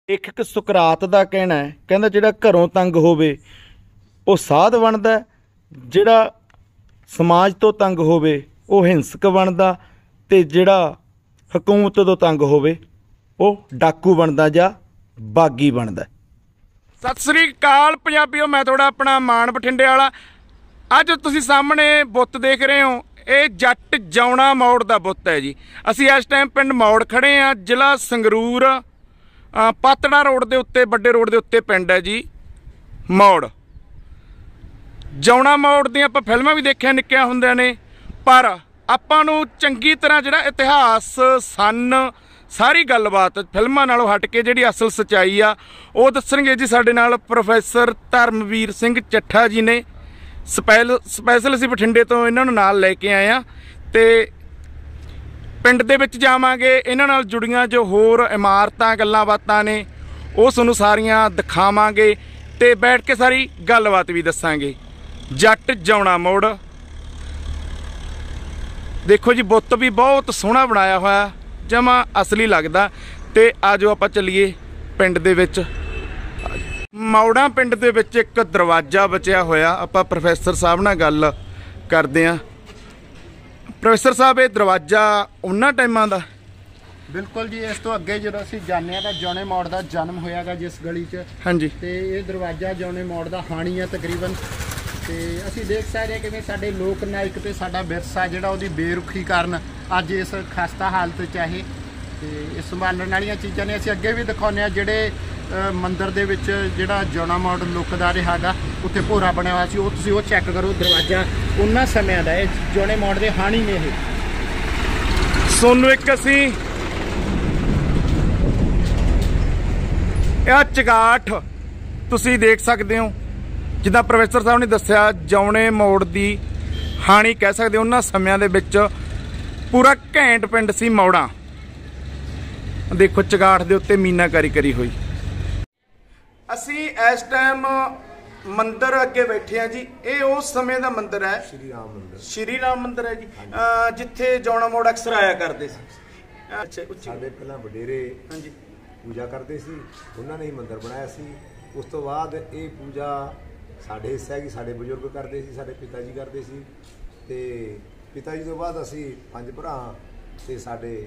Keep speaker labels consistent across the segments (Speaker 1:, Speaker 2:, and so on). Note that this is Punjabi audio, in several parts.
Speaker 1: ਲੇਖਕ ਸੁਕਰਾਤ ਦਾ ਕਹਿਣਾ ਹੈ, ਕਹਿੰਦਾ ਜਿਹੜਾ ਘਰੋਂ ਤੰਗ ਹੋਵੇ ਉਹ ਸਾਧ ਬਣਦਾ, ਜਿਹੜਾ ਸਮਾਜ ਤੋਂ ਤੰਗ ਹੋਵੇ ਉਹ ਹਿੰਸਕ ਬਣਦਾ, ਤੇ ਜਿਹੜਾ ਹਕੂਮਤ ਤੋਂ ਤੰਗ ਹੋਵੇ ਉਹ ਡਾਕੂ ਬਣਦਾ ਜਾਂ ਬਾਗੀ ਬਣਦਾ।
Speaker 2: ਸਤਿ ਸ੍ਰੀ ਅਕਾਲ ਪੰਜਾਬੀਓ, ਮੈਂ ਤੁਹਾਡਾ ਆਪਣਾ ਮਾਨ ਬਠਿੰਡੇ ਵਾਲਾ। ਅੱਜ ਤੁਸੀਂ ਸਾਹਮਣੇ ਬੁੱਤ ਦੇਖ ਰਹੇ ਹੋ, ਇਹ ਜੱਟ ਜਾਉਣਾ ਮੋੜ ਦਾ ਬੁੱਤ ਹੈ ਜੀ। ਅਸੀਂ ਇਸ ਟਾਈਮ ਪਿੰਡ ਮੋੜ ਖੜੇ ਆ, ਜ਼ਿਲ੍ਹਾ ਸੰਗਰੂਰ, ਪਾਤੜਾ ਰੋਡ ਦੇ ਉੱਤੇ, ਵੱਡੇ ਰੋਡ ਦੇ ਉੱਤੇ ਪਿੰਡ ਹੈ ਜੀ ਮੋੜ। ਜਾਉਣਾ ਮੋੜ ਦੀਆਂ ਆਪਾਂ ਫਿਲਮਾਂ ਵੀ ਦੇਖਿਆ ਨਿੱਕਿਆਂ ਹੁੰਦਿਆਂ ਨੇ, ਪਰ ਆਪਾਂ ਨੂੰ ਚੰਗੀ ਤਰ੍ਹਾਂ ਜਿਹੜਾ ਇਤਿਹਾਸ ਸਾਰੀ ਗੱਲਬਾਤ ਫਿਲਮਾਂ ਨਾਲੋਂ ਹਟ ਕੇ ਜਿਹੜੀ ਅਸਲ ਸੱਚਾਈ ਆ ਉਹ ਦੱਸਣਗੇ ਜੀ ਸਾਡੇ ਨਾਲ ਪ੍ਰੋਫੈਸਰ ਧਰਮਵੀਰ ਸਿੰਘ ਚੱਠਾ ਜੀ ਨੇ। ਸਪੈਸ਼ਲ ਅਸੀਂ ਬਠਿੰਡੇ ਤੋਂ ਇਹਨਾਂ ਨੂੰ ਨਾਲ ਲੈ ਕੇ ਆਏ ਆ, ਤੇ ਪਿੰਡ ਦੇ ਵਿੱਚ ਜਾਵਾਂਗੇ, ਇਹਨਾਂ ਨਾਲ ਜੁੜੀਆਂ ਜੋ ਹੋਰ ਇਮਾਰਤਾਂ ਗੱਲਾਂ ਬਾਤਾਂ ਨੇ ਉਹ ਤੁਹਾਨੂੰ ਸਾਰੀਆਂ ਦਿਖਾਵਾਂਗੇ, ਤੇ ਬੈਠ ਕੇ ਸਾਰੀ ਗੱਲਬਾਤ ਵੀ ਦੱਸਾਂਗੇ। ਜੱਟ ਜਾਉਣਾ ਮੋੜ ਦੇਖੋ ਜੀ, ਬੁੱਤ ਵੀ ਬਹੁਤ ਸੋਹਣਾ ਬਣਾਇਆ ਹੋਇਆ, ਜਮਾ ਅਸਲੀ ਲੱਗਦਾ। ਤੇ ਆਜੋ ਆਪਾਂ ਚੱਲੀਏ ਪਿੰਡ ਦੇ ਵਿੱਚ। ਮੌੜਾ ਪਿੰਡ ਦੇ ਵਿੱਚ ਇੱਕ ਦਰਵਾਜ਼ਾ ਬਚਿਆ ਹੋਇਆ, ਆਪਾਂ ਪ੍ਰੋਫੈਸਰ ਸਾਹਿਬ ਨਾਲ ਗੱਲ ਕਰਦੇ ਹਾਂ। ਪ੍ਰੋਫੈਸਰ ਸਾਹਿਬ, ਇਹ ਦਰਵਾਜ਼ਾ ਉਹਨਾਂ ਟਾਈਮਾਂ ਦਾ?
Speaker 3: ਬਿਲਕੁਲ ਜੀ, ਇਸ ਤੋਂ ਅੱਗੇ ਜਦੋਂ ਅਸੀਂ ਜਾਂਦੇ ਹਾਂ ਤਾਂ ਜੌਣੇ ਮੋੜ ਦਾ ਜਨਮ ਹੋਇਆਗਾ ਜਿਸ ਗਲੀ 'ਚ।
Speaker 2: ਹਾਂਜੀ।
Speaker 3: ਤੇ ਇਹ ਦਰਵਾਜ਼ਾ ਜੌਣੇ ਮੋੜ ਦਾ ਹਾਣੀ ਆ ਤਕਰੀਬਨ। ਤੇ ਅਸੀਂ ਦੇਖ ਸਕਦੇ ਹਾਂ ਕਿਵੇਂ ਸਾਡੇ ਲੋਕ ਨਾਇਕ ਤੇ ਸਾਡਾ ਵਿਰਸਾ ਜਿਹੜਾ ਉਹਦੀ ਬੇਰੁਖੀ ਕਾਰਨ ਅੱਜ ਇਸ ਖਸਤਾ ਹਾਲਤ 'ਚ ਹੈ। ਤੇ ਇਹ ਸੰਭਾਲਣ ਵਾਲੀਆਂ ਚੀਜ਼ਾਂ ਨੇ। ਅਸੀਂ ਅੱਗੇ ਵੀ ਦਿਖਾਉਂਦੇ ਹਾਂ ਜਿਹੜੇ ਮੰਦਿਰ ਦੇ ਵਿੱਚ ਜਿਹੜਾ ਜੌਣਾ ਮੋੜ ਲੁਕਦਾ ਰਿਹਾ ਗਾ, ਉੱਥੇ ਭੋਰਾ ਬਣਿਆ ਹੋਇਆ ਸੀ, ਉਹ ਤੁਸੀਂ ਉਹ ਚੈੱਕ ਕਰੋ। ਦਰਵਾਜ਼ਾ ਉਹਨਾਂ ਸਮਿਆਂ ਦਾ, ਇਹ ਜੌਣੇ ਮੋੜ ਦੇ ਹਾਣੀ ਨੇ। ਇਹ
Speaker 2: ਸੋਨੂੰ ਇੱਕ ਅਸੀਂ ਇਹ ਚਗਾਠ ਤੁਸੀਂ ਦੇਖ ਸਕਦੇ ਹੋ, ਜਿੱਦਾਂ ਪ੍ਰੋਫੈਸਰ ਸਾਹਿਬ ਨੇ ਦੱਸਿਆ, ਜੌਣੇ ਮੋੜ ਦੀ ਹਾਣੀ ਕਹਿ ਸਕਦੇ ਉਹਨਾਂ ਸਮਿਆਂ ਦੇ ਵਿੱਚ ਪੂਰਾ ਘੈਂਟ ਪਿੰਡ ਸੀ ਮੌੜਾ। ਦੇਖੋ ਚਗਾਠ ਦੇ ਉੱਤੇ ਮੀਨਾਕਾਰੀ ਕਰੀ ਹੋਈ। ਅਸੀਂ ਇਸ ਟਾਈਮ ਮੰਦਿਰ ਅੱਗੇ ਬੈਠੇ ਆ ਜੀ। ਇਹ ਉਸ ਸਮੇਂ ਦਾ ਮੰਦਿਰ ਹੈ, ਸ਼੍ਰੀ ਰਾਮ ਮੰਦਿਰ ਹੈ ਜੀ, ਜਿੱਥੇ ਜੌਣਾ ਮੋੜ ਅਕਸਰ ਆਇਆ ਕਰਦੇ ਸੀ। ਅੱਛਾ,
Speaker 4: ਸਾਡੇ ਪਹਿਲਾਂ ਵਡੇਰੇ
Speaker 2: ਹਾਂਜੀ
Speaker 4: ਪੂਜਾ ਕਰਦੇ ਸੀ, ਉਹਨਾਂ ਨੇ ਹੀ ਮੰਦਿਰ ਬਣਾਇਆ ਸੀ। ਉਸ ਤੋਂ ਬਾਅਦ ਇਹ ਪੂਜਾ ਸਾਡੇ ਹਿੱਸਾ ਕਿ ਸਾਡੇ ਬਜ਼ੁਰਗ ਕਰਦੇ ਸੀ, ਸਾਡੇ ਪਿਤਾ ਜੀ ਕਰਦੇ ਸੀ, ਤੇ ਪਿਤਾ ਜੀ ਤੋਂ ਬਾਅਦ ਅਸੀਂ 5 ਭਰਾ ਤੇ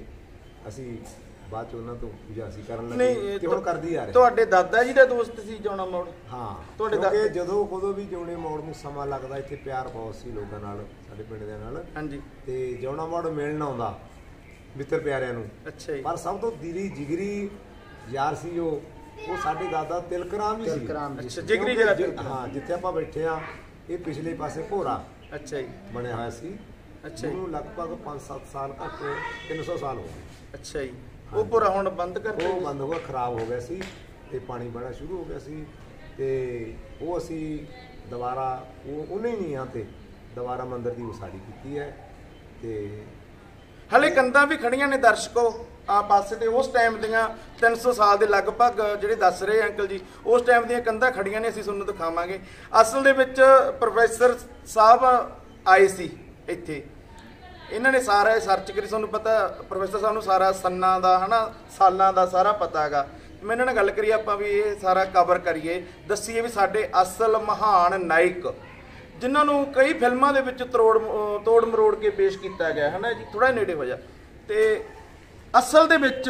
Speaker 4: ਅਸੀਂ ਬਾਅਦ ਚ ਉਹਨਾਂ ਤੋਂ ਪੂਜਾ ਅਸੀਂ ਕਰਨ ਲੱਗੇ ਤੇ ਹੁਣ ਕਰਦੀ ਆ ਰਹੇ।
Speaker 2: ਤੁਹਾਡੇ ਦਾਦਾ ਜੀ ਦਾ ਦੋਸਤ ਸੀ ਜੌਣਾ ਮੋੜ?
Speaker 4: ਹਾਂ,
Speaker 2: ਤੁਹਾਡੇ
Speaker 4: ਕਿਉਂਕਿ ਜਦੋਂ ਕਦੋਂ ਵੀ ਜੌਣੇ ਮੋੜ ਨੂੰ ਸਮਾਂ ਲੱਗਦਾ, ਇੱਥੇ ਪਿਆਰ ਬਹੁਤ ਸੀ ਲੋਕਾਂ ਨਾਲ, ਸਾਡੇ ਪਿੰਡ ਦੇ ਨਾਲ।
Speaker 2: ਹਾਂਜੀ।
Speaker 4: ਤੇ ਜੌਣਾ ਮੋੜ ਮਿਲਣ ਆਉਂਦਾ ਮਿੱਤਰ ਪਿਆਰਿਆਂ ਨੂੰ।
Speaker 2: ਅੱਛਾ ਜੀ।
Speaker 4: ਪਰ ਸਭ ਤੋਂ ਦਿਲੀ ਜਿਗਰੀ ਯਾਰ ਸੀ ਉਹ ਸਾਡੇ ਦਾਦਾ ਤਿਲਕਰਾਮ ਜੀ ਸੀ।
Speaker 2: ਅੱਛਾ, ਜਿਗਰੀ ਯਾਰ।
Speaker 4: ਹਾਂ, ਜਿੱਥੇ ਆਪਾਂ ਬੈਠੇ ਆ ਇਹ ਪਿਛਲੇ ਪਾਸੇ ਭੋਰਾ
Speaker 2: ਅੱਛਾ ਜੀ
Speaker 4: ਬਣਿਆ ਹੋਇਆ ਸੀ।
Speaker 2: ਅੱਛਾ,
Speaker 4: ਉਹਨੂੰ ਲਗਭਗ 5-7 ਸਾਲ ਘੱਟ 300 ਸਾਲ ਹੋ ਗਏ।
Speaker 2: ਅੱਛਾ ਜੀ। ਉਹ ਪੂਰਾ ਹੁਣ ਬੰਦ ਕਰ ਦਿੱਤਾ?
Speaker 4: ਉਹ ਬੰਦ ਹੋ ਗਿਆ, ਖਰਾਬ ਹੋ ਗਿਆ ਸੀ ਤੇ ਪਾਣੀ ਬੜਾ ਸ਼ੁਰੂ ਹੋ ਗਿਆ ਸੀ, ਤੇ ਉਹ ਅਸੀਂ ਦੁਬਾਰਾ ਉਹਨੇ ਨਹੀਂ ਆ ਤੇ ਦੁਬਾਰਾ ਮੰਦਿਰ ਦੀ ਉਸਾਰੀ ਕੀਤੀ ਹੈ। ਤੇ
Speaker 2: ਹਲੇ ਕੰਧਾਂ ਵੀ ਖੜੀਆਂ ਨੇ ਦਰਸ਼ਕੋ ਆ ਪਾਸੇ ਤੇ। ਉਸ ਟਾਈਮ ਦੀਆਂ 300 ਸਾਲ ਦੇ ਲਗਭਗ ਜਿਹੜੇ ਦੱਸ ਰਹੇ ਅੰਕਲ ਜੀ, ਉਸ ਟਾਈਮ ਦੀਆਂ ਕੰਧਾਂ ਖੜੀਆਂ ਨੇ। ਅਸੀਂ ਤੁਹਾਨੂੰ ਦਿਖਾਵਾਂਗੇ। ਅਸਲ ਦੇ ਵਿੱਚ ਪ੍ਰੋਫੈਸਰ ਸਾਹਿਬ ਆਏ ਸੀ ਇੱਥੇ, ਇਹਨਾਂ ਨੇ ਸਾਰਾ ਸਰਚ ਕਰੀ। ਤੁਹਾਨੂੰ ਪਤਾ ਪ੍ਰੋਫੈਸਰ ਸਾਹਿਬ ਨੂੰ ਸਾਰਾ ਸੰਨਾਂ ਦਾ ਸਾਲਾਂ ਦਾ ਸਾਰਾ ਪਤਾ ਹੈਗਾ। ਮੈਂ ਇਹਨਾਂ ਨਾਲ ਗੱਲ ਕਰੀ, ਆਪਾਂ ਵੀ ਇਹ ਸਾਰਾ ਕਵਰ ਕਰੀਏ, ਦੱਸੀਏ ਵੀ ਸਾਡੇ ਅਸਲ ਮਹਾਨ ਨਾਇਕ ਜਿਨ੍ਹਾਂ ਨੂੰ ਕਈ ਫਿਲਮਾਂ ਦੇ ਵਿੱਚ ਤੋੜ ਮਰੋੜ ਕੇ ਪੇਸ਼ ਕੀਤਾ ਗਿਆ ਹੈ ਨਾ ਜੀ। ਥੋੜਾ ਨੇੜੇ ਹੋ ਜਾ। ਤੇ ਅਸਲ ਦੇ ਵਿੱਚ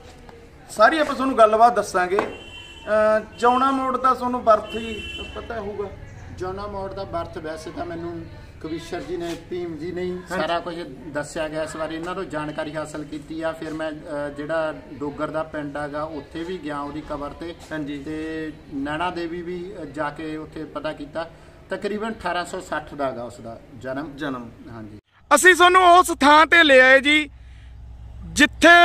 Speaker 2: ਸਾਰੀ ਆਪਾਂ ਤੁਹਾਨੂੰ ਗੱਲਬਾਤ ਦੱਸਾਂਗੇ। ਜੌਣਾ ਮੋੜ ਦਾ ਤੁਹਾਨੂੰ ਬਰਥ ਹੀ ਪਤਾ ਹੋਊਗਾ?
Speaker 3: ਜੌਣਾ ਮੋੜ ਦਾ ਬਰਥ ਵੈਸੇ ਤਾਂ ਮੈਨੂੰ ਕਵੀਸ਼ਰ ਜੀ ਨੇ, ਭੀਮ ਜੀ ਨੇ ਸਾਰਾ ਕੁਝ ਦੱਸਿਆ ਗਿਆ। ਇਸ ਬਾਰੇ ਇਹਨਾਂ ਤੋਂ ਜਾਣਕਾਰੀ ਹਾਸਲ ਕੀਤੀ ਆ। ਫਿਰ ਮੈਂ ਜਿਹੜਾ ਡੋਗਰ ਦਾ ਪਿੰਡ ਹੈਗਾ ਉੱਥੇ ਵੀ ਗਿਆ, ਉਹਦੀ ਕਬਰ ਤੇ। ਹਾਂਜੀ। ਤੇ ਨੈਣਾ ਦੇਵੀ ਵੀ ਜਾ ਕੇ ਉੱਥੇ ਪਤਾ ਕੀਤਾ। ਤਕਰੀਬਨ 1860 ਦਾ ਹੈਗਾ ਉਸਦਾ ਜਨਮ। ਹਾਂਜੀ।
Speaker 2: ਅਸੀਂ ਤੁਹਾਨੂੰ ਉਸ ਥਾਂ ਤੇ ਲੈ ਆਏ ਜੀ ਜਿੱਥੇ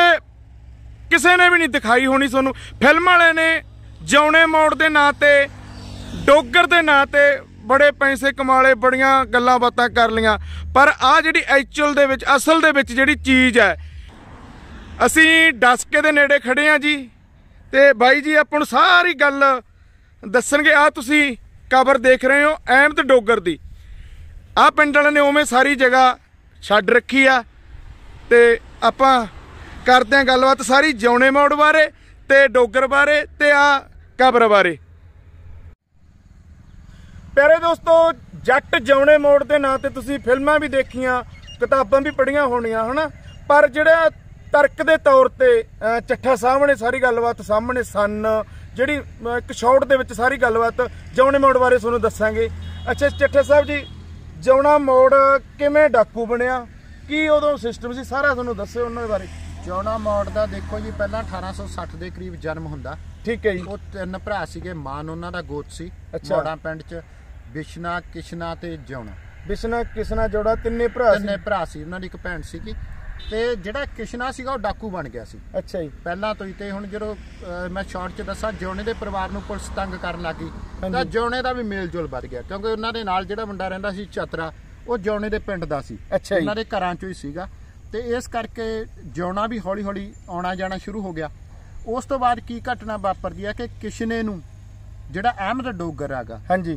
Speaker 2: ਕਿਸੇ ਨੇ ਵੀ ਨਹੀਂ ਦਿਖਾਈ ਹੋਣੀ ਤੁਹਾਨੂੰ। ਫਿਲਮ ਵਾਲਿਆਂ ਨੇ ਜੌਣੇ ਮੋੜ ਦੇ ਨਾਂ ਤੇ, ਡੋਗਰ ਦੇ ਨਾਂ ਤੇ ਬੜੇ ਪੈਸੇ ਕਮਾ ਲਏ, ਬੜੀਆਂ ਗੱਲਾਂ ਬਾਤਾਂ ਕਰ ਲਈਆਂ, ਪਰ ਆਹ ਜਿਹੜੀ ਐਕਚੁਅਲ ਦੇ ਵਿੱਚ, ਅਸਲ ਦੇ ਵਿੱਚ ਜਿਹੜੀ ਚੀਜ਼ ਹੈ, ਅਸੀਂ ਡਸਕੇ ਦੇ ਨੇੜੇ ਖੜੇ ਹਾਂ ਜੀ। ਤੇ ਬਾਈ ਜੀ ਆਪਾਂ ਨੂੰ ਸਾਰੀ ਗੱਲ ਦੱਸਣਗੇ। ਆਹ ਤੁਸੀਂ ਕਬਰ ਦੇਖ ਰਹੇ ਹੋ ਅਹਿਮਦ ਡੋਗਰ ਦੀ। ਆਹ ਪਿੰਡ ਵਾਲਿਆਂ ਨੇ ਉਵੇਂ ਸਾਰੀ ਜਗ੍ਹਾ ਛੱਡ ਰੱਖੀ ਆ। ਤੇ ਆਪਾਂ ਕਰਦੇ ਹਾਂ ਗੱਲਬਾਤ ਸਾਰੀ ਜੌਣੇ ਮੋੜ ਬਾਰੇ ਤੇ ਡੋਗਰ ਬਾਰੇ ਤੇ ਆ ਕਬਰ ਬਾਰੇ। ਪਿਆਰੇ ਦੋਸਤੋ, ਜੱਟ ਜਿਉਣੇ ਮੋੜ ਦੇ ਨਾਂ ਤੇ ਤੁਸੀਂ ਫਿਲਮਾਂ ਵੀ ਦੇਖੀਆਂ, ਕਿਤਾਬਾਂ ਵੀ ਪੜ੍ਹੀਆਂ ਹੋਣੀਆਂ ਹਨਾ, ਪਰ ਜਿਹੜਾ ਤਰਕ ਦੇ ਤੌਰ ਤੇ ਚੱਠਾ ਸਾਹਿਬ ਨੇ ਸਾਰੀ ਗੱਲਬਾਤ ਸਾਹਮਣੇ ਸਨ, ਜਿਹੜੀ ਇੱਕ ਸ਼ਾਰਟ ਦੇ ਵਿੱਚ ਸਾਰੀ ਗੱਲਬਾਤ ਜਿਉਣੇ ਮੋੜ ਬਾਰੇ ਤੁਹਾਨੂੰ ਦੱਸਾਂਗੇ। ਅੱਛਾ ਚੱਠਾ ਸਾਹਿਬ ਜੀ, ਜਿਉਣਾ ਮੋੜ ਕਿਵੇਂ ਡਾਕੂ ਬਣਿਆ, ਕੀ ਉਦੋਂ ਸਿਸਟਮ ਸੀ, ਸਾਰਾ ਤੁਹਾਨੂੰ ਦੱਸਿਓ ਉਹਨਾਂ ਦੇ ਬਾਰੇ।
Speaker 3: ਜਿਉਣਾ ਮੋੜ ਦਾ ਦੇਖੋ ਜੀ, ਪਹਿਲਾਂ 1860 ਦੇ ਕਰੀਬ ਜਨਮ ਹੁੰਦਾ।
Speaker 2: ਠੀਕ ਹੈ ਜੀ।
Speaker 3: ਉਹ 3 ਭਰਾ ਸੀਗੇ, ਮਾਨ ਉਹਨਾਂ ਦਾ ਗੋਤ ਸੀ।
Speaker 2: ਅੱਛਾ।
Speaker 3: ਮੋੜਾਂ ਪਿੰਡ 'ਚ ਬਿਸ਼ਨਾ, ਕਿਸ਼ਨਾ ਤੇ ਜਿਉਣਾ,
Speaker 2: ਬਿਸ਼ਨਾ ਕਿਸ਼ਨਾ ਜੋੜਾ ਤਿੰਨੇ ਭਰਾ
Speaker 3: ਸੀ। ਉਹਨਾਂ ਦੀ ਇੱਕ ਭੈਣ ਸੀਗੀ, ਤੇ ਜਿਹੜਾ ਕਿਸ਼ਨਾ ਸੀਗਾ ਉਹ ਡਾਕੂ ਬਣ ਗਿਆ ਸੀ।
Speaker 2: ਅੱਛਾ ਜੀ।
Speaker 3: ਪਹਿਲਾਂ ਤੋਂ ਹੀ। ਤੇ ਹੁਣ ਜਦੋਂ ਮੈਂ ਸ਼ਾਰਟ 'ਚ ਦੱਸਾਂ, ਜਿਉਣੇ ਦੇ ਪਰਿਵਾਰ ਨੂੰ ਪੁਲਿਸ ਤੰਗ ਕਰਨ ਲੱਗੀ ਤਾਂ ਜਿਉਣੇ ਦਾ ਵੀ ਮੇਲ ਜੋਲ ਵੱਧ ਗਿਆ, ਕਿਉਂਕਿ ਉਹਨਾਂ ਦੇ ਨਾਲ ਜਿਹੜਾ ਮੁੰਡਾ ਰਹਿੰਦਾ ਸੀ ਚਤਰਾ, ਉਹ ਜਿਉਣੇ ਦੇ ਪਿੰਡ ਦਾ ਸੀ।
Speaker 2: ਅੱਛਾ ਜੀ।
Speaker 3: ਉਹਨਾਂ ਦੇ ਘਰਾਂ 'ਚੋਂ ਹੀ ਸੀਗਾ, ਤੇ ਇਸ ਕਰਕੇ ਜਿਉਣਾ ਵੀ ਹੌਲੀ ਹੌਲੀ ਆਉਣਾ ਜਾਣਾ ਸ਼ੁਰੂ ਹੋ ਗਿਆ। ਉਸ ਤੋਂ ਬਾਅਦ ਕੀ ਘਟਨਾ ਵਾਪਰਦੀ ਹੈ ਕਿ ਕਿਸ਼ਨੇ ਨੂੰ ਜਿਹੜਾ ਅਹਿਮਦ ਡੋਗਰ ਹੈਗਾ,
Speaker 2: ਹਾਂਜੀ,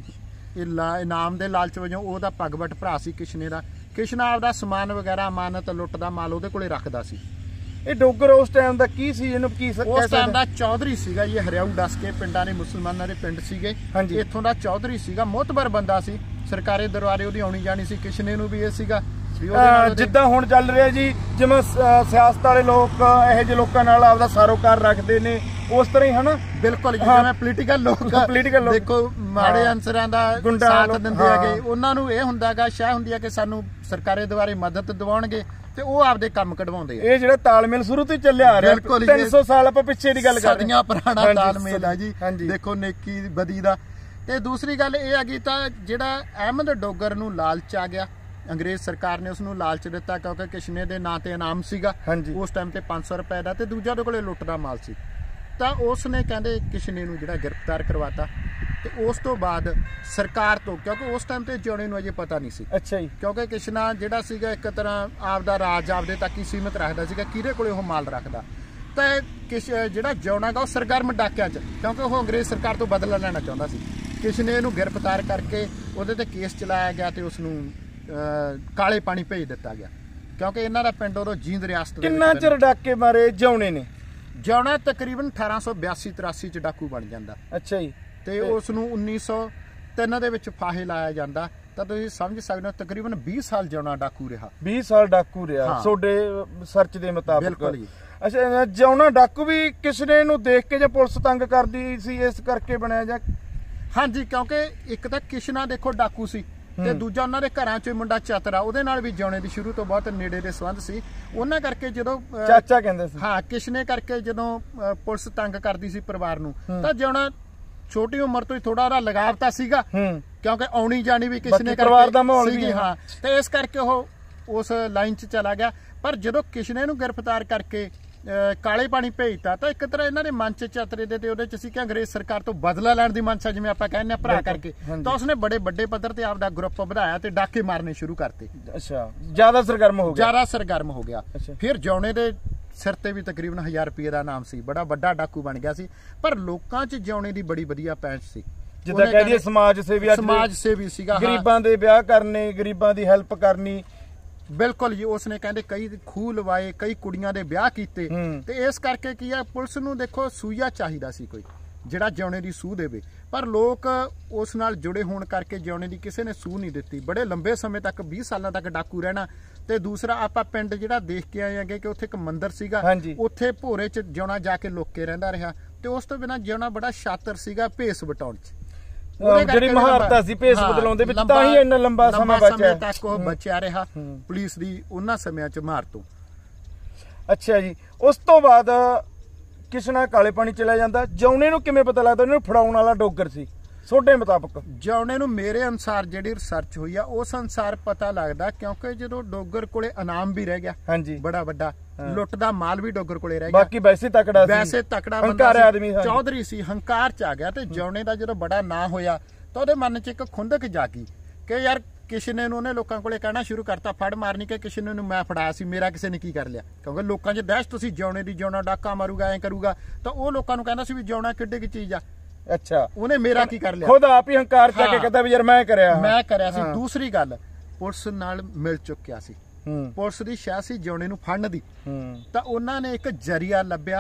Speaker 3: ਇਨਾਮ ਦੇ ਲਾਲਚ ਵਜੋਂ ਉਹਦਾ ਪਗਵਟ ਭਰਾ ਸੀ ਕਿਸ਼ਨੇ ਦਾ। ਕਿਸ਼ਨਾ ਆਪਦਾ ਸਮਾਨ ਵਗੈਰਾ, ਅਮਾਨਤ, ਲੁੱਟ ਦਾ ਮਾਲ ਉਹਦੇ ਕੋਲੇ ਰੱਖਦਾ ਸੀ।
Speaker 2: ਇਹ ਡੋਗਰ ਉਸ ਟਾਈਮ ਦਾ ਕੀ ਸੀ, ਇਹਨੂੰ ਕੀ
Speaker 3: ਉਸ ਟਾਈਮ ਦਾ ਚੌਧਰੀ ਸੀਗਾ ਜੀ। ਹਰਿਆਊ ਡਸ ਕੇ ਪਿੰਡਾਂ ਦੇ ਮੁਸਲਮਾਨਾਂ ਦੇ ਪਿੰਡ ਸੀਗੇ, ਇੱਥੋਂ ਦਾ ਚੌਧਰੀ ਸੀਗਾ, ਮੋਤਬਰ ਬੰਦਾ ਸੀ। ਸਰਕਾਰੀ ਦਰਬਾਰੇ ਉਹਦੀ ਆਉਣੀ ਜਾਣੀ ਸੀ। ਕਿਸ਼ਨੇ ਨੂੰ ਵੀ ਇਹ ਸੀਗਾ
Speaker 2: ਜਿੱਦਾਂ ਹੁਣ ਚੱਲ ਰਿਹਾ ਜੀ, ਜਿਵੇਂ ਸਿਆਸਤ ਵਾਲੇ ਲੋਕ ਇਹੋ ਜਿਹੇ ਲੋਕਾਂ ਨਾਲ ਆਪਦਾ ਸਾਰੋਕਾਰ ਰੱਖਦੇ ਨੇ, ਉਸ ਤਰ੍ਹਾਂ ਹੀ ਹਨਾ।
Speaker 3: ਬਿਲਕੁਲ, ਜਿਵੇਂ ਪੋਲੀਟੀਕਲ ਲੋਕ ਦੇਖੋ ਮਾੜੇ ਅਨਸਰਾਂ ਦਾ ਸਾਥ ਦਿੰਦੇ ਹੈਗੇ, ਉਹਨਾਂ ਨੂੰ ਇਹ ਹੁੰਦਾਗਾ, ਸ਼ਾਹ ਹੁੰਦੀ ਹੈ ਕਿ ਸਾਨੂੰ ਸਰਕਾਰੀ ਦਰਬਾਰੇ ਮਦਦ ਦਿਵਾਉਣਗੇ, ਤੇ ਉਹ ਆਪਦੇ ਕੰਮ ਕਢਵਾਉਂਦੇ ਆ।
Speaker 2: ਇਹ ਜਿਹੜਾ ਤਾਲਮੇਲ ਸ਼ੁਰੂ ਤੋਂ ਹੀ ਚੱਲਿਆ ਆ ਰਿਹਾ, 300 ਸਾਲ ਆਪਾਂ ਪਿੱਛੇ ਦੀ ਗੱਲ ਕਰ ਰਹੇ ਹਾਂ,
Speaker 3: ਸਦੀਆਂ ਪੁਰਾਣਾ ਤਾਲਮੇਲ ਆ ਜੀ। ਦੇਖੋ ਨੇਕੀ ਬਦੀ ਦਾ। ਤੇ ਦੂਸਰੀ ਗੱਲ ਇਹ ਹੈਗੀ, ਤਾਂ ਜਿਹੜਾ ਅਹਿਮਦ ਡੋਗਰ ਨੂੰ ਲਾਲਚ ਆ ਗਿਆ, ਅੰਗਰੇਜ਼ ਸਰਕਾਰ ਨੇ ਉਸਨੂੰ ਲਾਲਚ ਦਿੱਤਾ, ਕਿਉਂਕਿ ਕਿਸ਼ਨੇ ਦੇ ਨਾਂ ਤੇ ਇਨਾਮ ਸੀਗਾ ਉਸ ਟਾਈਮ ਤੇ 500 ਰੁਪਏ ਦਾ, ਤੇ ਦੂਜਾ ਦੇ ਕੋਲੇ ਲੁੱਟ ਦਾ ਮਾਲ ਸੀ। ਤਾਂ ਉਸ ਨੇ ਕਹਿੰਦੇ ਕਿਸ਼ਨੇ ਨੂੰ ਜਿਹੜਾ ਗ੍ਰਿਫਤਾਰ ਕਰਵਾਤਾ। ਤੇ ਉਸ ਤੋਂ ਬਾਅਦ ਸਰਕਾਰ ਤੋਂ, ਕਿਉਂਕਿ ਉਸ ਟਾਈਮ ਤੇ ਜਿਉਣੇ ਨੂੰ ਅਜੇ ਪਤਾ ਨਹੀਂ ਸੀ।
Speaker 2: ਅੱਛਾ ਜੀ।
Speaker 3: ਕਿਉਂਕਿ ਕਿਸ਼ਨਾ ਜਿਹੜਾ ਸੀਗਾ ਇੱਕ ਤਰ੍ਹਾਂ ਆਪਦਾ ਰਾਜ ਆਪਦੇ ਤੱਕ ਹੀ ਸੀਮਿਤ ਰੱਖਦਾ ਸੀਗਾ, ਕਿਹਦੇ ਕੋਲੇ ਉਹ ਮਾਲ ਰੱਖਦਾ। ਤਾਂ ਜਿਹੜਾ ਜਿਉਣਾ ਗਾ ਉਹ ਸਰਗਰਮ ਡਾਕਿਆਂ 'ਚ, ਕਿਉਂਕਿ ਉਹ ਅੰਗਰੇਜ਼ ਸਰਕਾਰ ਤੋਂ ਬਦਲਾ ਲੈਣਾ ਚਾਹੁੰਦਾ ਸੀ। ਕਿਸ਼ਨੇ ਨੂੰ ਗ੍ਰਿਫਤਾਰ ਕਰਕੇ ਉਹਦੇ ਤੇ ਕੇਸ ਚਲਾਇਆ ਗਿਆ ਤੇ ਉਸਨੂੰ ਕਾਲੇ ਪਾਣੀ ਭੇਜ ਦਿੱਤਾ ਗਿਆ, ਕਿਉਂਕਿ ਇਹਨਾਂ ਦਾ ਪਿੰਡ ਉਦੋਂ ਜੀਂਦ ਰਿਆਸਤ ਦੇ।
Speaker 2: ਕਿੰਨਾ ਚਿਰ ਡਾਕੇ ਮਾਰੇ ਜਿਉਣੇ ਨੇ?
Speaker 3: ਜਿਉਣਾ ਤਕਰੀਬਨ 1882-83 ਚ ਡਾਕੂ ਬਣ ਜਾਂਦਾ।
Speaker 2: ਅੱਛਾ ਜੀ।
Speaker 3: ਤੇ ਉਸ ਨੂੰ 1903 ਦੇ ਵਿੱਚ ਫਾਹੇ ਲਾਇਆ ਜਾਂਦਾ। ਤਾਂ ਤੁਸੀਂ ਸਮਝ ਸਕਦੇ ਹੋ ਤਕਰੀਬਨ 20 ਸਾਲ ਜਿਉਣਾ ਡਾਕੂ ਰਿਹਾ।
Speaker 2: 20 ਸਾਲ ਡਾਕੂ ਰਿਹਾ ਤੁਹਾਡੇ ਸਰਚ ਦੇ ਮੁਤਾਬਕ?
Speaker 3: ਬਿਲਕੁਲ ਜੀ।
Speaker 2: ਅੱਛਾ, ਜਿਉਣਾ ਡਾਕੂ ਵੀ ਕਿਸਨੇ ਨੂੰ ਦੇਖ ਕੇ ਜਾਂ ਪੁਲਿਸ ਤੰਗ ਕਰਦੀ ਸੀ ਇਸ ਕਰਕੇ ਬਣਿਆ ਜਾਂ?
Speaker 3: ਹਾਂਜੀ, ਕਿਉਂਕਿ ਇੱਕ ਤਾਂ ਕਿਸ਼ਨਾ ਦੇਖੋ ਡਾਕੂ ਸੀ, ਤੇ ਦੂਜਾ ਉਹਨਾਂ ਦੇ ਘਰਾਂ 'ਚ ਮੁੰਡਾ ਚਤਰਾ, ਉਹਦੇ ਨਾਲ ਵੀ ਜਿਉਣੇ ਦੀ ਸ਼ੁਰੂ ਤੋਂ ਬਹੁਤ ਨੇੜੇ ਦੇ ਸੰਬੰਧ ਸੀ। ਉਹਨਾਂ ਕਰਕੇ ਜਦੋਂ
Speaker 2: ਚਾਚਾ ਕਹਿੰਦੇ ਸੀ,
Speaker 3: ਹਾਂ, ਕਿਸ਼ਨੇ ਕਰਕੇ ਜਦੋਂ ਪੁਲਿਸ ਤੰਗ ਕਰਦੀ ਸੀ ਪਰਿਵਾਰ ਨੂੰ, ਤਾਂ ਜਿਉਣਾ ਛੋਟੀ ਉਮਰ ਤੋਂ ਹੀ ਥੋੜਾ ਉਹਦਾ ਲਗਾਵ ਤਾਂ ਸੀਗਾ, ਕਿਉਂਕਿ ਆਉਣੀ ਜਾਣੀ ਵੀ ਕਿਸ਼ਨੇ
Speaker 2: ਪਰਿਵਾਰ ਦਾ ਮਾਹੌਲ
Speaker 3: ਵੀ। ਹਾਂ, ਤੇ ਇਸ ਕਰਕੇ ਉਹ ਉਸ ਲਾਈਨ 'ਚ ਚਲਾ ਗਿਆ। ਪਰ ਜਦੋਂ ਕਿਸ਼ਨੇ ਨੂੰ ਗ੍ਰਿਫਤਾਰ ਕਰਕੇ ਕਾਲੇ ਪਾਣੀ ਭੇਜਤਾ, ਤਾਂ ਇੱਕ ਤਰ੍ਹਾਂ ਇਹਨਾਂ ਦੇ ਮਨ 'ਚ ਚਤਰੇ ਦੇ ਤੇ ਉਹਦੇ 'ਚ ਸੀ ਕਿ ਅੰਗਰੇਜ਼ ਸਰਕਾਰ ਤੋਂ ਬਦਲਾ ਲੈਣ ਦੀ ਮਨਸ਼ਾ, ਜਿਵੇਂ ਆਪਾਂ ਕਹਿੰਦੇ ਆ ਭਰਾ ਕਰਕੇ। ਤਾਂ ਉਸਨੇ ਬੜੇ ਵੱਡੇ ਪੱਧਰ ਤੇ ਆਪਦਾ ਗਰੁੱਪ ਵਧਾਇਆ ਤੇ ਡਾਕੇ ਮਾਰਨੇ ਸ਼ੁਰੂ ਕਰਤੇ।
Speaker 2: ਅੱਛਾ, ਜ਼ਿਆਦਾ ਸਰਗਰਮ ਹੋ ਗਿਆ। ਫਿਰ ਜਿਉਣੇ ਦੇ ਸਿਰ ਤੇ ਵੀ ਤਕਰੀਬਨ 1000 ਰੁਪਏ ਦਾ ਨਾਮ ਸੀ, ਬੜਾ ਵੱਡਾ ਡਾਕੂ ਬਣ ਗਿਆ ਸੀ। ਪਰ ਲੋਕਾਂ 'ਚ ਜਿਉਣੇ ਦੀ ਬੜੀ ਵਧੀਆ ਪੈਂਚ ਸੀ, ਜਿੱਦਾਂ ਕਹਿ ਦਈਏ ਸਮਾਜ ਸੇਵੀ ਸੀਗਾ। ਗਰੀਬਾਂ ਦੇ ਵਿਆਹ ਕਰਨੇ, ਗਰੀਬਾਂ ਦੀ ਹੈਲਪ ਕਰਨੀ।
Speaker 3: ਬਿਲਕੁਲ ਜੀ। ਉਸਨੇ ਕਹਿੰਦੇ ਕਈ ਖੂਹ ਲਵਾਏ, ਕਈ ਕੁੜੀਆਂ ਦੇ ਵਿਆਹ ਕੀਤੇ। ਤੇ ਇਸ ਕਰਕੇ ਕੀ ਆ, ਪੁਲਿਸ ਨੂੰ ਦੇਖੋ ਸੂਈਆ ਚਾਹੀਦਾ ਸੀ ਕੋਈ ਜਿਹੜਾ ਜਿਉਣੇ ਦੀ ਸੂਹ ਦੇਵੇ, ਪਰ ਲੋਕ ਉਸ ਨਾਲ ਜੁੜੇ ਹੋਣ ਕਰਕੇ ਜਿਉਣੇ ਦੀ ਕਿਸੇ ਨੇ ਸੂਹ ਨਹੀਂ ਦਿੱਤੀ। ਬੜੇ ਲੰਬੇ ਸਮੇਂ ਤੱਕ 20 ਸਾਲਾਂ ਤੱਕ ਡਾਕੂ ਰਹਿਣਾ। ਤੇ ਦੂਸਰਾ ਆਪਾਂ ਪਿੰਡ ਜਿਹੜਾ ਦੇਖ ਕੇ ਆਏ ਆਂਗੇ ਕਿ ਉੱਥੇ ਇੱਕ ਮੰਦਿਰ ਸੀਗਾ, ਉੱਥੇ ਭੋਰੇ 'ਚ ਜਿਉਣਾ ਜਾ ਕੇ ਲੁੱਕ ਕੇ ਰਹਿੰਦਾ ਰਿਹਾ। ਤੇ ਉਸ ਤੋਂ ਬਿਨਾਂ ਜਿਉਣਾ ਬੜਾ ਸ਼ਾਤਰ ਸੀਗਾ ਭੇਸ ਵਟਾਉਣ 'ਚ,
Speaker 2: ਜਿਹੜੀ ਮਹਾਰਤਾ ਸੀ ਭੇਸ ਬਦਲਾਉਣ ਦੇ ਵਿੱਚ, ਤਾਂ ਹੀ ਇੰਨਾ ਲੰਬਾ ਸਮਾਂ ਬਚਿਆ
Speaker 3: ਤੱਕ ਉਹ ਬਚਿਆ ਰਿਹਾ ਪੁਲਿਸ ਦੀ ਉਹਨਾਂ ਸਮਿਆਂ 'ਚ ਮਾਰ ਤੋਂ।
Speaker 2: ਅੱਛਾ ਜੀ। ਉਸ ਤੋਂ ਬਾਅਦ ਕਿਸ਼ਨਾ ਕਾਲੇ ਪਾਣੀ ਚਲਾ ਜਾਂਦਾ। ਜਿਉਣੇ ਨੂੰ ਕਿਵੇਂ ਪਤਾ ਲੱਗਦਾ ਉਹਨੂੰ ਫੜਾਉਣ ਵਾਲਾ ਡੋਗਰ ਸੀ ਤੁਹਾਡੇ ਮੁਤਾਬਕ?
Speaker 3: ਜਿਉਣੇ ਨੂੰ ਮੇਰੇ ਅਨੁਸਾਰ ਜਿਹੜੀ ਰਿਸਰਚ ਹੋਈ ਆ ਉਸ ਅਨੁਸਾਰ ਪਤਾ ਲੱਗਦਾ, ਕਿਉਂਕਿ ਜਦੋਂ ਡੋਗਰ ਕੋਲੇ ਇਨਾਮ ਵੀ ਰਹਿ ਗਿਆ ਬੜਾ ਵੱਡਾ, ਲੁੱਟ ਦਾ ਮਾਲ ਵੀ ਡੋਗਰ ਕੋਲੇ ਰਹਿ ਗਿਆ,
Speaker 2: ਬਾਕੀ ਵੈਸੇ ਤਕੜਾ
Speaker 3: ਬੰਦਾ ਸੀ, ਚੌਧਰੀ ਸੀ, ਹੰਕਾਰ 'ਚ ਆ ਗਿਆ। ਤੇ ਜਿਉਣੇ ਦਾ ਜਦੋਂ ਬੜਾ ਨਾਂ ਹੋਇਆ ਤਾਂ ਉਹਦੇ ਮਨ 'ਚ ਇੱਕ ਖੁੰਦਕ ਜਾਗੀ ਕਿ ਯਾਰ ਕਿਸ਼ਨੇ ਨੂੰ ਉਹਨੇ ਲੋਕਾਂ ਕੋਲੇ ਕਹਿਣਾ ਸ਼ੁਰੂ ਕਰਤਾ, ਫੜ ਮਾਰਨੀ ਕਿ ਕਿਸ਼ਨੇ ਨੂੰ ਮੈਂ ਫੜਾਇਆ ਸੀ, ਮੇਰਾ ਕਿਸੇ ਨੇ ਕੀ ਕਰ ਲਿਆ। ਕਿਉਂਕਿ ਲੋਕਾਂ 'ਚ ਦਹਿਸ਼ਤ ਸੀ ਜਿਉਣੇ ਦੀ, ਜਿਉਣਾ ਡਾਕਾ ਮਾਰੂਗਾ, ਐਂ ਕਰੂਗਾ। ਤਾਂ ਉਹ ਲੋਕਾਂ ਨੂੰ ਕਹਿੰਦਾ ਸੀ ਵੀ ਜਿਉਣਾ ਕਿੱਡੀ ਕੀ ਚੀਜ਼ ਆ।
Speaker 2: ਅੱਛਾ,
Speaker 3: ਉਹਨੇ ਮੇਰਾ ਕੀ ਕਰ ਲਿਆ,
Speaker 2: ਖੁਦ ਆਪ ਹੀ ਹੰਕਾਰ ਚ ਕੇ ਕਹਿੰਦਾ ਵੀ ਯਾਰ ਮੈਂ ਕਰਿਆ
Speaker 3: ਸੀ। ਦੂਸਰੀ ਗੱਲ, ਪੁਲਿਸ ਨਾਲ ਮਿਲ ਚੁੱਕਿਆ ਸੀ, ਪੁਲਿਸ ਦੀ ਸ਼ਾਹ ਸੀ ਜਿਉਣੇ ਨੂੰ ਫੜਨ ਦੀ। ਤਾਂ ਉਹਨਾਂ ਨੇ ਇੱਕ ਜਰੀਆ ਲੱਭਿਆ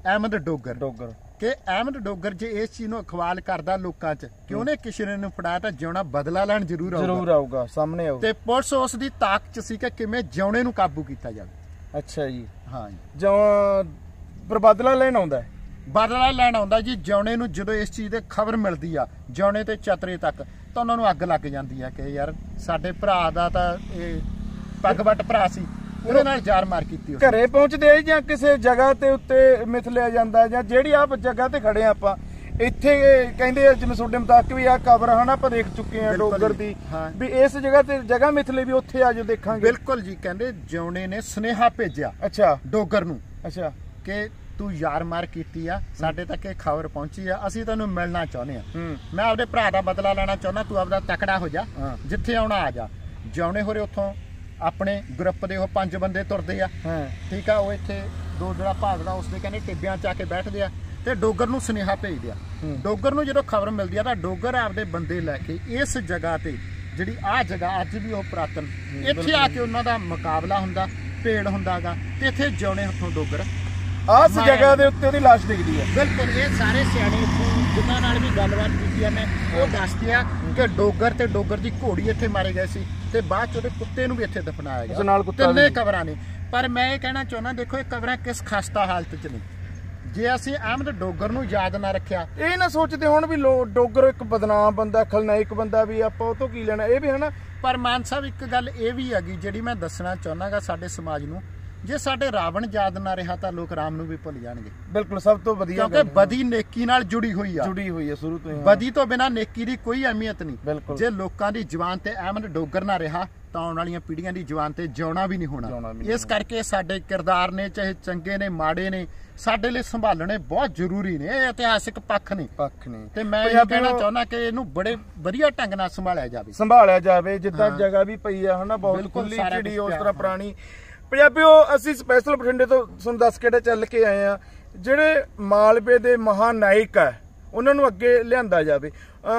Speaker 3: ਅਹਿਮਦ ਡੋਗਰ
Speaker 1: ਡੋਗਰ
Speaker 3: ਕਿ ਅਹਿਮਦ ਡੋਗਰ ਜੇ ਇਸ ਚੀਜ਼ ਨੂੰ ਅਖਵਾਲ ਕਰਦਾ ਲੋਕਾਂ 'ਚ ਕਿ ਉਹਨੇ ਕਿਸੇ ਨੂੰ ਫੜਾਇਆ ਤਾਂ ਜਿਉਣਾ ਬਦਲਾ ਲੈਣ ਜ਼ਰੂਰ
Speaker 1: ਆਊਗਾ ਸਾਹਮਣੇ ਆਊ
Speaker 3: ਤੇ ਪੁਲਿਸ ਉਸ ਦੀ ਤਾਕਤ 'ਚ ਸੀ ਕਿ ਕਿਵੇਂ ਜਿਉਣੇ ਨੂੰ ਕਾਬੂ ਕੀਤਾ ਜਾਵੇ।
Speaker 1: ਅੱਛਾ ਜੀ,
Speaker 3: ਹਾਂ ਜੀ,
Speaker 1: ਜਿਉਂ ਪਰ ਬਦਲਾ ਲੈਣ ਆਉਂਦਾ ਹੈ।
Speaker 3: ਬਦਲਾ ਲੈਣ ਆਉਂਦਾ ਜੀ। ਜਿਉਣੇ ਨੂੰ ਜਦੋਂ ਇਸ ਚੀਜ਼ ਦੀ ਖਬਰ ਮਿਲਦੀ ਆ ਜਿਉਣੇ ਤੇ ਚਤਰੇ ਤੱਕ ਤਾਂ ਉਹਨਾਂ ਨੂੰ ਅੱਗ ਲੱਗ ਜਾਂਦੀ ਆ ਕਿ ਯਾਰ ਸਾਡੇ ਭਰਾ ਦਾ ਤਾਂ ਇਹ ਪੱਗ-ਵੱਟ ਭਰਾ ਸੀ, ਉਹਦੇ ਨਾਲ ਜਾਰ ਮਾਰ ਕੀਤੀ।
Speaker 1: ਘਰੇ ਪਹੁੰਚਦੇ ਆ ਜਾਂ ਕਿਸੇ ਜਗ੍ਹਾ ਤੇ ਉੱਤੇ ਮਿਥ ਲਿਆ ਜਾਂਦਾ, ਜਾਂ ਜਿਹੜੀ ਆਹ ਜਗ੍ਹਾ ਤੇ ਖੜੇ ਆ ਆਪਾਂ ਇੱਥੇ ਕਹਿੰਦੇ ਆ ਜਿਵੇਂ ਤੁਹਾਡੇ ਮੁਤਾਬਕ ਵੀ ਆਹ ਕਬਰ ਹਨਾ ਆਪਾਂ ਦੇਖ ਚੁੱਕੇ ਆ ਡੋਗਰ ਦੀ, ਵੀ ਇਸ ਜਗ੍ਹਾ ਤੇ ਜਗ੍ਹਾ ਮਿਥ ਲਈ ਵੀ ਉੱਥੇ ਆਜੋ ਦੇਖਾਂਗੇ।
Speaker 3: ਬਿਲਕੁਲ ਜੀ, ਕਹਿੰਦੇ ਜਿਉਣੇ ਨੇ ਸੁਨੇਹਾ ਭੇਜਿਆ
Speaker 1: ਅੱਛਾ
Speaker 3: ਡੋਗਰ ਨੂੰ,
Speaker 1: ਅੱਛਾ
Speaker 3: ਕਿ ਤੂੰ ਯਾਰ ਮਾਰ ਕੀਤੀ ਆ, ਸਾਡੇ ਤੱਕ ਇਹ ਖਬਰ ਪਹੁੰਚੀ ਆ, ਅਸੀਂ ਤੈਨੂੰ ਮਿਲਣਾ ਚਾਹੁੰਦੇ ਆ, ਮੈਂ ਆਪਦੇ ਭਰਾ ਦਾ ਬਦਲਾ ਲੈਣਾ ਚਾਹੁੰਦਾ, ਤੂੰ ਆਪਦਾ ਤਕੜਾ ਹੋ ਜਾ, ਜਿੱਥੇ ਆਉਣਾ ਆ ਜਾ। ਜਿਉਣੇ ਹੋਰੇ ਉੱਥੋਂ ਆਪਣੇ ਗਰੁੱਪ ਦੇ ਉਹ 5 ਬੰਦੇ ਤੁਰਦੇ ਆ, ਠੀਕ ਆ, ਉਹ ਇੱਥੇ ਦੋ ਜਿਹੜਾ ਭਾਗਦਾ ਉਸਦੇ ਕਹਿੰਦੇ ਟਿੱਬਿਆਂ 'ਚ ਆ ਕੇ ਬੈਠਦੇ ਆ ਤੇ ਡੋਗਰ ਨੂੰ ਸੁਨੇਹਾ ਭੇਜਦੇ ਆ। ਡੋਗਰ ਨੂੰ ਜਦੋਂ ਖਬਰ ਮਿਲਦੀ ਆ ਤਾਂ ਡੋਗਰ ਆਪਦੇ ਬੰਦੇ ਲੈ ਕੇ ਇਸ ਜਗ੍ਹਾ ਤੇ, ਜਿਹੜੀ ਆਹ ਜਗ੍ਹਾ ਅੱਜ ਵੀ ਉਹ ਪੁਰਾਤਨ, ਇੱਥੇ ਆ ਕੇ ਉਹਨਾਂ ਦਾ ਮੁਕਾਬਲਾ ਹੁੰਦਾ, ਭੇੜ ਹੁੰਦਾਗਾ ਤੇ ਇੱਥੇ ਜਿਉਣੇ ਹੱਥੋਂ ਡੋਗਰ
Speaker 1: ਆਸ ਜਗ੍ਹਾ ਦੇ ਉੱਤੇ ਉਹਦੀ ਲਾਸ਼ ਦਿਖਦੀ ਹੈ।
Speaker 3: ਬਿਲਕੁਲ, ਇਹ ਸਾਰੇ ਸਿਆਣੇ ਜਿਨ੍ਹਾਂ ਨਾਲ ਵੀ ਗੱਲਬਾਤ ਕੀਤੀ ਆ ਮੈਂ, ਉਹ ਦੱਸਦੇ ਆ ਕਿ ਡੋਗਰ ਤੇ ਡੋਗਰ ਦੀ ਘੋੜੀ ਇੱਥੇ ਮਾਰੇ ਗਏ ਸੀ ਤੇ ਬਾਅਦ 'ਚ ਉਹਦੇ ਕੁੱਤੇ ਨੂੰ ਵੀ ਇੱਥੇ ਦਫਨਾਇਆ ਗਿਆ। ਤਿੰਨੇ ਕਬਰਾਂ ਨੇ। ਪਰ ਮੈਂ ਇਹ ਕਹਿਣਾ ਚਾਹੁੰਦਾ, ਦੇਖੋ ਇਹ ਕਬਰਾਂ ਕਿਸ ਖਸਤਾ ਹਾਲਤ 'ਚ ਨੇ। ਜੇ ਅਸੀਂ ਅਹਿਮਦ ਡੋਗਰ ਨੂੰ ਯਾਦ ਨਾ ਰੱਖਿਆ, ਇਹ
Speaker 1: ਨਾ ਸੋਚਦੇ ਹੁਣ ਵੀ ਡੋਗਰ ਇੱਕ ਬਦਨਾਮ ਬੰਦਾ, ਖਲਨਾਇਕ ਬੰਦਾ, ਵੀ ਆਪਾਂ ਉਹ ਤੋਂ ਕੀ ਲੈਣਾ, ਇਹ ਵੀ ਹਨਾ।
Speaker 3: ਪਰ ਮਾਨ ਸਾਹਿਬ ਇੱਕ ਗੱਲ ਇਹ ਵੀ ਹੈਗੀ ਜਿਹੜੀ ਮੈਂ ਦੱਸਣਾ ਚਾਹੁੰਦਾਗਾ ਸਾਡੇ ਸਮਾਜ ਨੂੰ, ਜੇ ਸਾਡੇ ਰਾਵਣ ਯਾਦ ਨਾ ਰਿਹਾ ਤਾਂ ਲੋਕ ਰਾਮ ਨੂੰ ਵੀ ਭੁੱਲ ਜਾਣਗੇ।
Speaker 1: ਬਿਲਕੁਲ, ਸਭ ਤੋਂ ਵਧੀਆ,
Speaker 3: ਕਿਉਂਕਿ ਬਦੀ ਨੇਕੀ ਨਾਲ ਜੁੜੀ ਹੋਈ ਆ
Speaker 1: ਸ਼ੁਰੂ ਤੋਂ ਹੀ।
Speaker 3: ਬਦੀ ਤੋਂ ਬਿਨਾਂ ਨੇਕੀ ਦੀ ਕੋਈ ਅਹਿਮੀਅਤ ਨਹੀਂ। ਜੇ ਲੋਕਾਂ ਦੀ ਜ਼ੁਬਾਨ ਤੇ ਅਹਿਮਦ ਡੋਗਰ ਨਾ ਰਿਹਾ ਤਾਂ ਆਉਣ ਵਾਲੀਆਂ ਪੀੜ੍ਹੀਆਂ ਦੀ ਜ਼ੁਬਾਨ ਤੇ ਜਿਉਣਾ ਵੀ ਨਹੀਂ ਹੋਣਾ। ਇਸ ਕਰਕੇ ਸਾਡੇ ਕਿਰਦਾਰ ਨੇ, ਚਾਹੇ ਚੰਗੇ ਨੇ ਮਾੜੇ ਨੇ, ਸਾਡੇ ਲਈ ਸੰਭਾਲਣੇ ਬਹੁਤ ਜ਼ਰੂਰੀ ਨੇ। ਇਹ ਇਤਿਹਾਸਿਕ ਪੱਖ ਨੇ ਤੇ ਮੈਂ ਇਹ ਕਹਿਣਾ ਚਾਹੁੰਦਾ ਕਿ ਇਹਨੂੰ ਬੜੇ ਵਧੀਆ ਢੰਗ ਨਾਲ ਸੰਭਾਲਿਆ ਜਾਵੇ ਜਿੱਦਾਂ ਜਗ੍ਹਾ ਵੀ ਪਈ ਆ ਹਨਾ, ਬਹੁਤ ਖੁੱਲੀ ਚਿੜੀ ਉਸ ਤਰ੍ਹਾਂ ਪੁਰਾਣੀ। ਪੰਜਾਬੀਓ, ਅਸੀਂ ਸਪੈਸ਼ਲ ਬਠਿੰਡੇ ਤੋਂ ਤੁਹਾਨੂੰ ਦੱਸ ਕੇ ਚੱਲ ਕੇ ਆਏ ਆ, ਜਿਹੜੇ ਮਾਲਵੇ ਦੇ ਮਹਾਨਾਇਕ ਆ ਉਹਨਾਂ ਨੂੰ ਅੱਗੇ ਲਿਆਂਦਾ ਜਾਵੇ।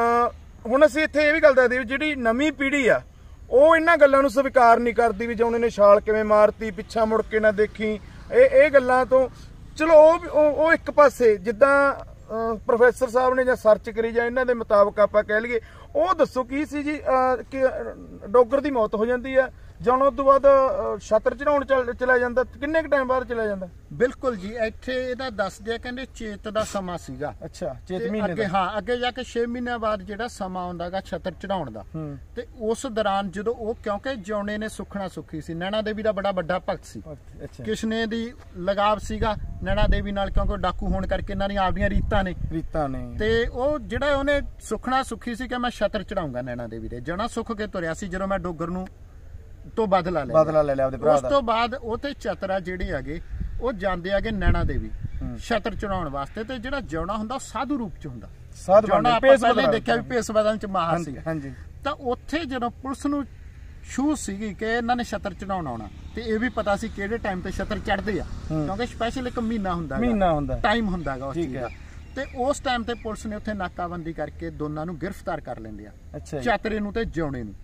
Speaker 3: ਹੁਣ ਅਸੀਂ ਇੱਥੇ ਇਹ ਵੀ ਗੱਲ ਦੱਸਦੇ ਵੀ ਜਿਹੜੀ ਨਵੀਂ ਪੀੜ੍ਹੀ ਆ ਉਹ ਇਹਨਾਂ ਗੱਲਾਂ ਨੂੰ ਸਵੀਕਾਰ ਨਹੀਂ ਕਰਦੀ, ਵੀ ਜਿਉਣੇ ਨੇ ਛਾਲ ਕਿਵੇਂ ਮਾਰਤੀ, ਪਿੱਛਾ ਮੁੜ ਕੇ ਨਾ ਦੇਖੀ, ਇਹ ਗੱਲਾਂ ਤੋਂ ਚਲੋ ਉਹ ਇੱਕ ਪਾਸੇ। ਜਿੱਦਾਂ ਪ੍ਰੋਫੈਸਰ ਸਾਹਿਬ ਨੇ ਜਾਂ ਸਰਚ ਕਰੀ ਜਾਂ ਇਹਨਾਂ ਦੇ ਮੁਤਾਬਕ ਆਪਾਂ ਕਹਿ ਲਈਏ, ਉਹ ਦੱਸੋ ਕੀ ਸੀ ਜੀ ਕਿ ਡੋਗਰ ਦੀ ਮੌਤ ਹੋ ਜਾਂਦੀ ਆ, ਜਾਣ ਉਸ ਤੋਂ ਬਾਅਦ ਛਤਰ ਚੜਾਉਣ ਚਲਾ ਜਾਂਦਾ, ਕਿੰਨੇ ਕੁ ਟਾਈਮ ਬਾਅਦ ਚਲਾ ਜਾਂਦਾ? ਬਿਲਕੁਲ ਜੀ, ਇੱਥੇ ਇਹਦਾ ਦੱਸਦੇ ਆ, ਕਹਿੰਦੇ ਚੇਤ ਦਾ ਸਮਾਂ ਸੀਗਾ।
Speaker 1: ਅੱਛਾ, ਚੇਤ ਮਹੀਨੇ ਦਾ।
Speaker 3: ਹਾਂ, ਅੱਗੇ ਜਾ ਕੇ 6 ਮਹੀਨਿਆਂ ਬਾਅਦ ਜਿਹੜਾ ਸਮਾਂ ਆਉਂਦਾਗਾ ਛਤਰ ਚੜਾਉਣ ਦਾ, ਤੇ ਉਸ ਦੌਰਾਨ ਜਦੋਂ ਉਹ, ਕਿਉਂਕਿ ਜਿਉਣੇ ਨੇ ਸੁਖਣਾ ਸੁਖੀ ਸੀ, ਨੈਣਾ ਦੇਵੀ ਦਾ ਬੜਾ ਵੱਡਾ ਭਗਤ ਸੀ, ਕਿਸ਼ਨੇ ਦੀ ਲਗਾਵ ਸੀਗਾ ਨੈਣਾ ਦੇਵੀ ਨਾਲ, ਕਿਉਂਕਿ ਡਾਕੂ ਹੋਣ ਕਰਕੇ ਇਹਨਾਂ ਦੀਆਂ ਆਪਦੀਆਂ ਰੀਤਾਂ ਨੇ ਤੇ ਉਹ ਜਿਹੜਾ ਉਹਨੇ ਸੁਖਣਾ ਸੁਖੀ ਸੀ ਕਿ ਮੈਂ ਛਤਰ ਚੜਾਉਂਗਾ ਨੈਣਾ ਦੇਵੀ ਦੇ, ਜਣਾ ਸੁੱਖ ਕੇ ਤੁਰਿਆ ਸੀ ਜਦੋਂ ਮੈਂ ਡੋਗਰ ਨੂੰ ਤੋਂ ਬਦਲਾ ਲੈ ਲਿਆ ਆਪਦੇ ਭਰਾ ਦਾ। ਉਸ ਤੋਂ ਬਾਅਦ ਉਹ ਤੇ ਚਤਰਾ ਜਿਹੜੇ ਹੈਗੇ ਉਹ ਜਾਂਦੇ ਹੈਗੇ ਨੈਣਾ ਦੇਵੀ ਛਤਰ ਚੜਾਉਣ ਵਾਸਤੇ, ਤੇ ਜਿਹੜਾ ਜਿਉਣਾ ਹੁੰਦਾ ਸਾਧੂ ਰੂਪ ਚ ਹੁੰਦਾ। ਪਹਿਲੇ ਦੇਖਿਆ ਵੀ ਭੇਸ ਬਦਲਣ ਚ ਮਾਹਰ ਸੀ। ਤਾਂ ਉੱਥੇ ਜਦੋਂ ਪੁਲਿਸ ਨੂੰ ਛੂਹ ਸੀਗੀ ਕਿ ਇਹਨਾਂ ਨੇ ਛਤਰ ਚੜਾਉਣ ਆਉਣਾ, ਤੇ ਇਹ ਵੀ ਪਤਾ ਸੀ ਕਿਹੜੇ ਟਾਈਮ ਤੇ ਛਤਰ ਚੜਦੇ ਆ, ਕਿਉਂਕਿ ਸਪੈਸ਼ਲ ਇੱਕ ਮਹੀਨਾ ਹੁੰਦਾ ਟਾਈਮ ਹੁੰਦਾਗਾ ਉਸ ਚੀਜ਼ ਦਾ। ਤੇ ਉਸ ਟਾਈਮ ਤੇ ਪੁਲਿਸ ਨੇ ਉੱਥੇ ਨਾਕਾਬੰਦੀ ਕਰਕੇ ਦੋਨਾਂ ਨੂੰ ਗ੍ਰਿਫਤਾਰ ਕਰ ਲੈਂਦੇ ਆ, ਚਤਰੇ ਨੂੰ ਤੇ ਜਿਉਣੇ ਨੂੰ।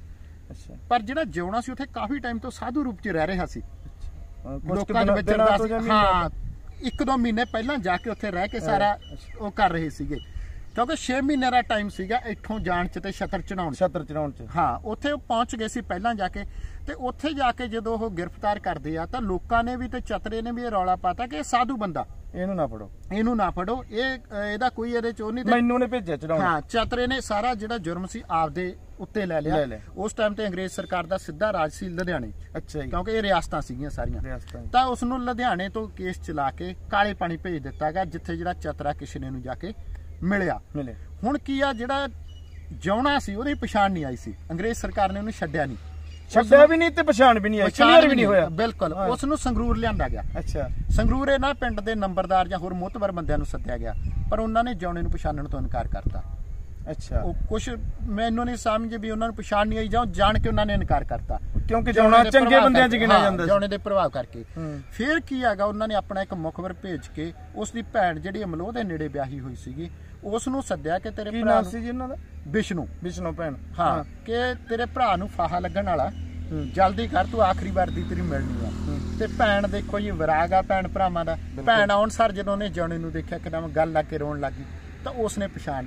Speaker 3: ਪਰ ਜਿਹੜਾ ਜਿਉਣਾ ਸੀ ਉੱਥੇ ਕਾਫੀ ਟਾਈਮ ਤੋਂ ਸਾਧੂ ਰੂਪ ਚ ਰਹਿ ਰਿਹਾ ਸੀ, ਲੋਕਾਂ ਦੇ ਵਿਚਰਦਾ ਸੀ। ਹਾਂ, 1-2 ਮਹੀਨੇ ਪਹਿਲਾਂ ਜਾ ਕੇ ਉੱਥੇ ਰਹਿ ਕੇ ਸਾਰਾ ਉਹ ਕਰ ਰਹੇ ਸੀਗੇ, ਕਿਉਂਕਿ 6 ਮਹੀਨੇ ਦਾ ਟਾਈਮ ਸੀਗਾ ਇੱਥੋਂ ਜਾਣ ਚ ਤੇ ਛਤਰ ਚੜਾਉਣ ਚ। ਹਾਂ, ਉੱਥੇ ਉਹ ਪਹੁੰਚ ਗਏ ਸੀ ਪਹਿਲਾਂ ਜਾ ਕੇ, ਤੇ ਉੱਥੇ ਜਾ ਕੇ ਜਦੋਂ ਉਹ ਗ੍ਰਿਫਤਾਰ ਕਰਦੇ ਆ ਤਾਂ ਲੋਕਾਂ ਨੇ ਵੀ ਤੇ ਚਤਰੇ ਨੇ ਵੀ ਇਹ ਰੌਲਾ ਪਾਤਾ ਕਿ ਇਹ ਸਾਧੂ ਬੰਦਾ, ਇਹਨੂੰ ਨਾ ਫੜੋ, ਇਹਦਾ ਕੋਈ ਇਹਦੇ ਚ ਨਹੀਂ, ਮੈਨੂੰ ਨੇ ਭੇਜਿਆ ਚੜਾਉਣ। ਹਾਂ, ਚਤਰੇ ਨੇ ਸਾਰਾ ਜਿਹੜਾ ਜੁਰਮ ਸੀ ਆਪਦੇ ਉੱਤੇ ਲੈ ਲਿਆ। ਉਸ ਟਾਈਮ ਤੇ ਅੰਗਰੇਜ਼ ਸਰਕਾਰ ਦਾ ਸਿੱਧਾ ਰਾਜ ਸੀ ਲੁਧਿਆਣੇ, ਕਿਉਂਕਿ ਇਹ ਰਿਆਸਤਾਂ ਸੀਗੀਆਂ ਸਾਰੀਆਂ, ਤਾਂ ਉਸ ਨੂੰ ਲੁਧਿਆਣੇ ਤੋਂ ਕੇਸ ਚਲਾ ਕੇ ਕਾਲੇ ਪਾਣੀ ਭੇਜ ਦਿੱਤਾ ਗਿਆ, ਜਿੱਥੇ ਜਿਹੜਾ ਚਤਰਾ ਕਿਸ਼ਨੇ ਨੂੰ ਜਾ ਕੇ ਮਿਲਿਆ। ਹੁਣ ਕੀ ਆ, ਜਿਹੜਾ ਜਿਉਣਾ ਸੀ ਉਹਦੀ ਪਛਾਣ ਨਹੀਂ ਆਈ ਸੀ, ਅੰਗਰੇਜ਼ ਸਰਕਾਰ ਨੇ ਉਹਨੂੰ ਛੱਡਿਆ ਵੀ ਨਹੀਂ ਤੇ ਪਛਾਣ ਵੀ ਨਹੀਂ ਆਈ, ਕਲੀਅਰ ਵੀ ਨਹੀਂ ਹੋਇਆ। ਬਿਲਕੁਲ, ਉਸ ਨੂੰ ਸੰਗਰੂਰ ਲਿਆਂਦਾ ਗਿਆ। ਸੰਗਰੂਰ ਇਹਨਾਂ ਪਿੰਡ ਦੇ ਨੰਬਰਦਾਰ ਜਾਂ ਹੋਰ ਮੋਹਤਬਰ ਬੰਦਿਆਂ ਨੂੰ ਸੱਦਿਆ ਗਿਆ, ਪਰ ਉਹਨਾਂ ਨੇ ਜਿਉਣੇ ਨੂੰ ਪਛਾਣਨ ਤੋਂ ਇਨਕਾਰ ਕਰਤਾ। ਉਹ ਕੁਛ ਮੈਨੂੰ ਨਹੀਂ ਸਮਝ ਵੀ ਉਹਨਾਂ ਨੂੰ ਪਛਾਣ ਨਹੀਂ ਆਈ ਜਾਂ ਜਾਣ ਕੇ ਉਹਨਾਂ ਨੇ ਇਨਕਾਰ ਕਰਤਾ, ਕਿਉਂਕਿ ਜਿਉਣਾ ਚੰਗੇ ਬੰਦਿਆਂ 'ਚ ਗਿਣਿਆ ਜਾਂਦਾ, ਜਿਉਣੇ ਦੇ ਪ੍ਰਭਾਵ ਕਰਕੇ। ਫਿਰ ਕੀ ਹੈਗਾ, ਉਹਨਾਂ ਨੇ ਆਪਣਾ ਇੱਕ ਮੁਖਬਰ ਭੇਜ ਕੇ ਉਸ ਦੀ ਭੈਣ ਜਿਹੜੀ ਅਮਲੋਹ ਦੇ ਨੇੜੇ ਵਿਆਹੀ ਹੋਈ ਸੀਗੀ, ਉਸ ਨੂੰ ਸੱਦਿਆ ਕਿ ਤੇਰੇ ਭਰਾ ਸੀ ਜੀ ਉਹਨਾਂ ਦਾ ਵਿਸ਼ਨੂੰ ਭੈਣ, ਹਾਂ, ਕਿ ਤੇਰੇ ਭਰਾ ਨੂੰ ਫਾਹਾ ਲੱਗਣ ਵਾਲਾ ਜਲਦੀ ਕਰ, ਤੂੰ ਆਖਰੀ ਵਾਰ ਦੀ ਤੇਰੀ ਮਿਲਣੀ ਆ। ਤੇ ਭੈਣ ਦੇਖੋ ਜੀ ਵਿਰਾਗ ਆ ਭੈਣ ਭਰਾਵਾਂ ਦਾ। ਭੈਣ ਆਉਣ ਸਰ ਜਦੋਂ ਉਹਨੇ ਜੌਣੇ ਨੂੰ ਦੇਖਿਆ ਇੱਕਦਮ ਗੱਲ ਲਾ ਕੇ ਰੋਣ ਲੱਗੀ ਤਾਂ ਉਸਨੇ ਪਛਾਣ